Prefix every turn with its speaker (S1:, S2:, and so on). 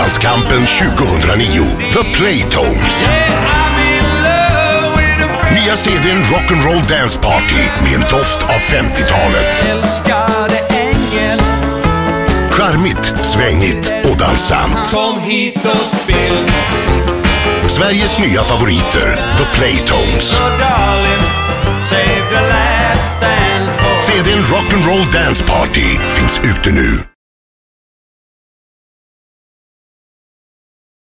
S1: Landskampen 2009. The Playtones. Nya CD:n Rock'n'Roll Dance Party med en doft av 50-talet. Charmigt, svängigt och dansant.
S2: Kom hit och spill.
S1: Sveriges nya favoriter, The Playtones. CD:n Rock'n'Roll Dance Party finns ute nu.